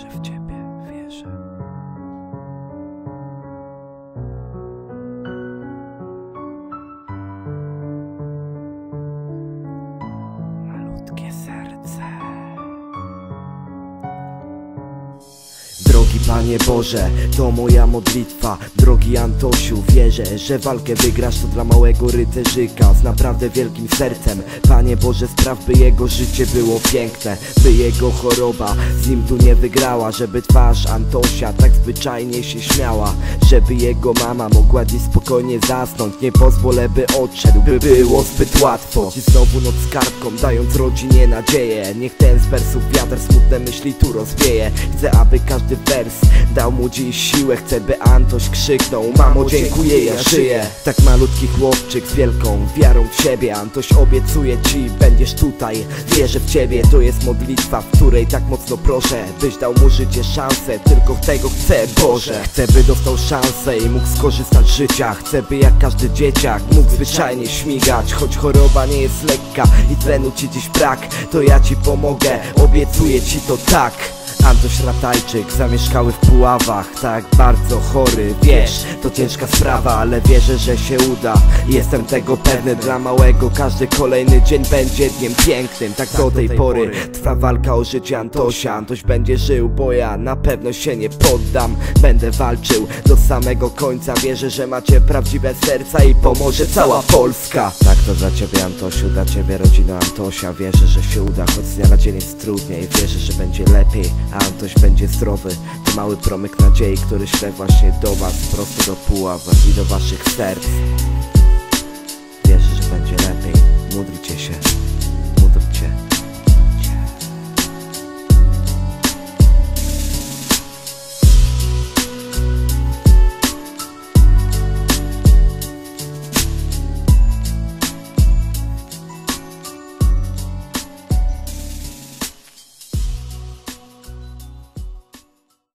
że w Ciebie wierzę. Malutkie serce. Drogi Panie Boże, to moja modlitwa. Drogi Antosiu, wierzę, że walkę wygrasz. To dla małego rycerzyka z naprawdę wielkim sercem. Panie Boże, spraw, by jego życie było piękne, by jego choroba z nim tu nie wygrała, żeby twarz Antosia tak zwyczajnie się śmiała, żeby jego mama mogła dziś spokojnie zasnąć. Nie pozwolę, by odszedł, by było zbyt łatwo. Ci znowu noc z kartką, dając rodzinie nadzieję. Niech ten z wersów wiatr smutne myśli tu rozwieje. Chcę, aby każdy wers dał mu dziś siłę. Chcę, by Antoś krzyknął: mamo, dziękuję, ja żyję. Tak malutki chłopczyk z wielką wiarą w siebie. Antoś, obiecuję ci, będziesz tutaj. Wierzę w ciebie, to jest modlitwa, w której tak mocno proszę, byś dał mu życie szansę. Tylko tego chcę, Boże. Chcę, by dostał szansę i mógł skorzystać z życia. Chcę, by jak każdy dzieciak mógł zwyczajnie śmigać. Choć choroba nie jest lekka i tlenu ci dziś brak, to ja ci pomogę, obiecuję ci to tak. Antoś Ratajczyk, zamieszkały w Puławach, tak bardzo chory, wiesz, to ciężka sprawa, ale wierzę, że się uda. Jestem tego pewny, dla małego każdy kolejny dzień będzie dniem pięknym. Tak do tej pory trwa walka o życie Antosia. Antoś będzie żył, bo ja na pewno się nie poddam. Będę walczył do samego końca. Wierzę, że macie prawdziwe serca i pomoże cała Polska. Tak to dla ciebie, Antosiu, dla ciebie, rodzina Antosia. Wierzę, że się uda, choć z dnia na dzień jest trudniej. Wierzę, że będzie lepiej, a Antoś będzie zdrowy. To mały promyk nadziei, który śle właśnie do was, prosto do Puław i do waszych serc. Wierzę, że będzie